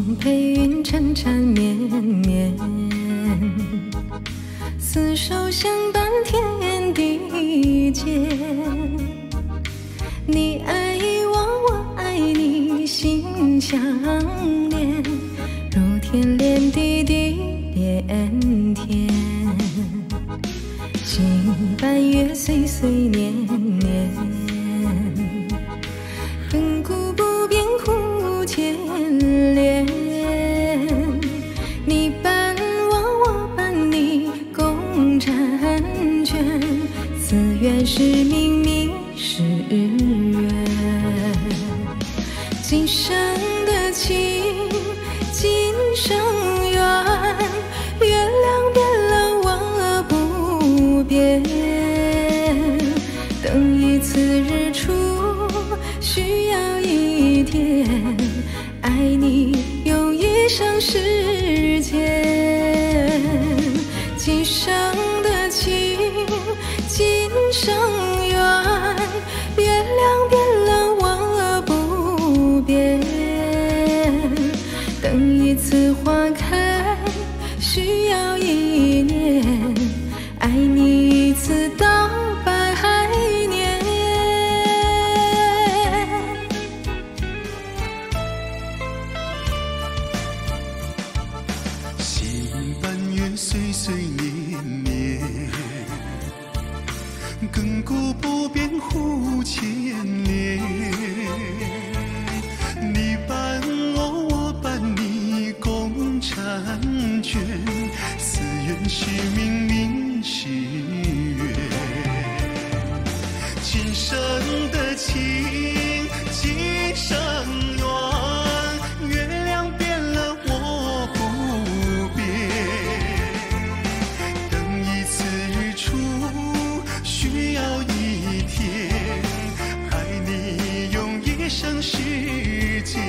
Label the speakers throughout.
Speaker 1: 风陪云缠缠绵绵，厮守相伴天地间。你爱我，我爱你，心相连，如天连地，地连天。心伴月，岁岁年年，亘古不变，互牵连。你伴我，我伴你，共婵娟。此缘是命，觅是缘。今生的情，今生缘。月亮变了，我不变。等一次日出，需要一天。爱你用一生时间。今生的情，今生缘。月亮变了，我不变。等一次花开，需要一年。爱你一次到百年。
Speaker 2: 心伴月，岁岁年年，亘古不变，互牵连。你伴我，我伴你，共婵娟。此缘是命，命是缘。今生的情，今生缘。月亮变了，我不变。等一次日出，需要一天。爱你用一生时间。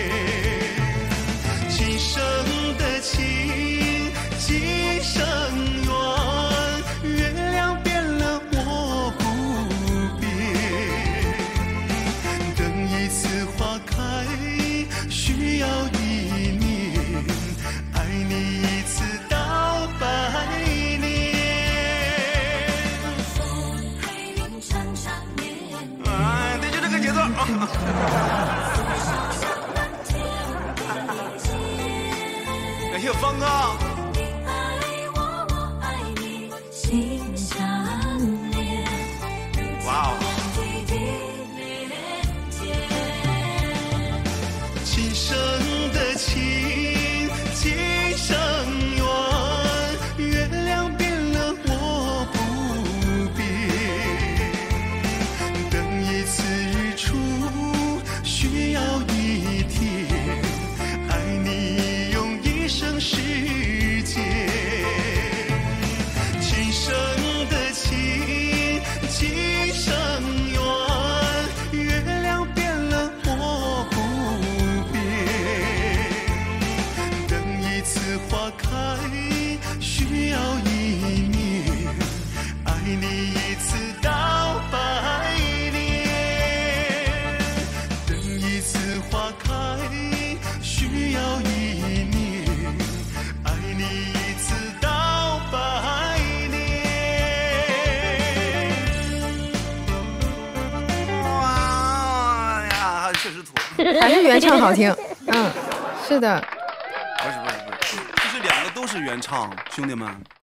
Speaker 2: 今生的情，今生缘。月亮变了，我不变。等一次花开，需要一年。爱你一次到百年。哎，对，就这个节奏。感谢方哥。哇哦！今生的情，今生缘。月亮变了，我不变。等一次日出，需要一天。爱你用一生时间。今生的情，今生缘。月亮变了，我不变。等一次花开，需要一年。爱你一次到百年。等一次花开，需要一年。爱你一次到百年。哇呀，确实土。
Speaker 1: 还是原唱好听。嗯，是的。
Speaker 2: 不是，这是两个都是原唱，兄弟们。